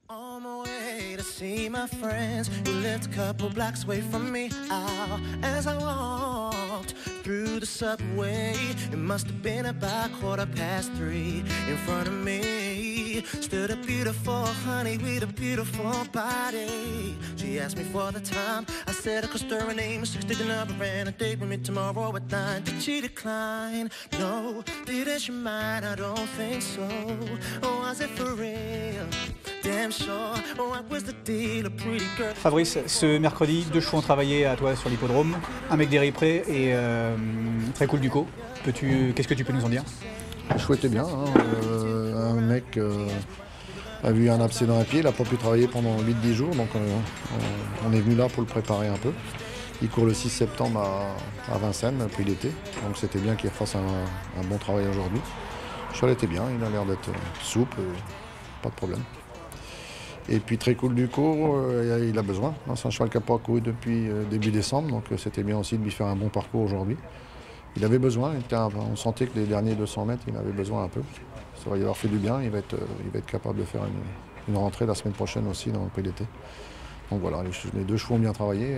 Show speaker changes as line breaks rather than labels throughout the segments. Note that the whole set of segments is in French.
On my way to see my friends who lived a couple blocks away from me. Oh, as I walked through the subway, it must have been about 3:15. In front of me stood a beautiful honey with a beautiful body. She asked me for the time. I said I could stir her name, 60 the number, and a date with me tomorrow at 9. Did she decline? No. Didn't she mind? I don't think so. Was it for real?
Fabrice, ce mercredi, 2 chevaux ont travaillé à toi sur l'hippodrome, un mec d'Éripré et Très Cool Ducos. Qu'est-ce que tu peux nous en dire?
Le chevaux était bien, hein. Un mec a vu un abcès dans un pied, il n'a pas pu travailler pendant 8-10 jours, donc on est venu là pour le préparer un peu. Il court le 6 septembre à Vincennes, puis l'été, donc c'était bien qu'il fasse un bon travail aujourd'hui. Le cheval était bien, il a l'air d'être souple, pas de problème. Et puis Très Cool Ducos, il a besoin. C'est un cheval qui n'a pas couru depuis début décembre, donc c'était bien aussi de lui faire un bon parcours aujourd'hui. Il avait besoin, on sentait que les derniers 200 mètres, il avait besoin un peu. Ça va y avoir fait du bien, il va être capable de faire une rentrée la semaine prochaine aussi dans le prix d'été. Donc voilà, les 2 chevaux ont bien travaillé,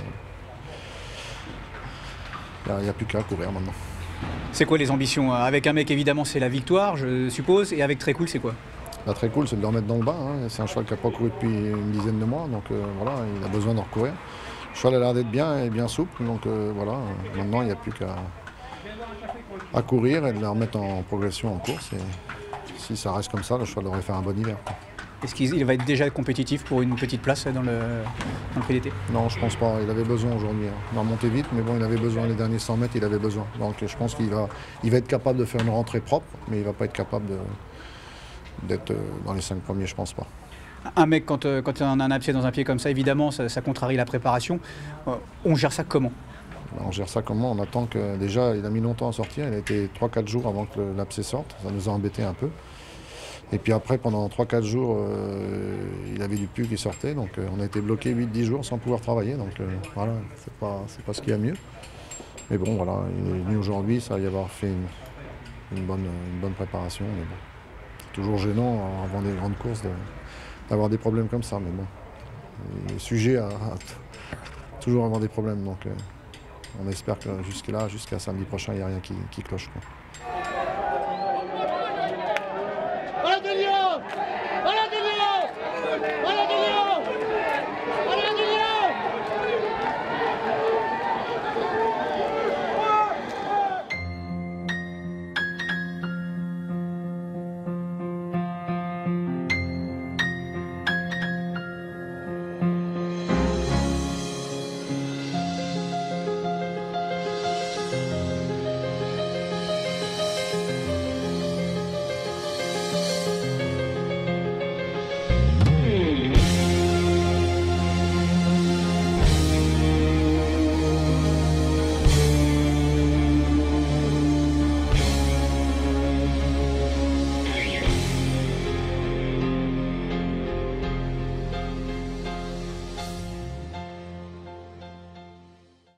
il n'y a plus qu'à courir maintenant.
C'est quoi les ambitions? Avec un mec, évidemment, c'est la victoire, je suppose, et avec Très Cool, c'est quoi?
Très Cool, c'est de le remettre dans le bain, hein. C'est un cheval qui n'a pas couru depuis une dizaine de mois, donc voilà, il a besoin de recourir. Le cheval a l'air d'être bien et bien souple, donc voilà, maintenant il n'y a plus qu'à courir et de la remettre en progression en course. Et si ça reste comme ça, le cheval devrait faire un bon hiver.
Est-ce qu'il va être déjà compétitif pour une petite place dans le prix d'été?
Non, je pense pas. Il avait besoin aujourd'hui. Il va remonter vite, mais bon, il avait besoin. Les derniers 100 mètres, il avait besoin. Donc je pense qu'il va être capable de faire une rentrée propre, mais il ne va pas être capable d'être dans les 5 premiers, je pense pas.
Un mec, quand on a un abcès dans un pied comme ça, évidemment, ça contrarie la préparation. On gère ça comment?
On gère ça comment? On attend que... Déjà, il a mis longtemps à sortir. Il a été 3-4 jours avant que l'abcès sorte. Ça nous a embêté un peu. Et puis après, pendant 3-4 jours, il avait du pus qui sortait. Donc on a été bloqué 8-10 jours sans pouvoir travailler. Donc voilà, c'est pas ce qu'il y a mieux. Mais bon, voilà, il est venu aujourd'hui. Ça va y avoir fait une bonne préparation. Mais bon. Toujours gênant avant des grandes courses d'avoir des problèmes comme ça, mais bon, il est sujet à toujours avoir des problèmes, donc on espère que jusqu'à samedi prochain, il n'y a rien qui cloche, quoi.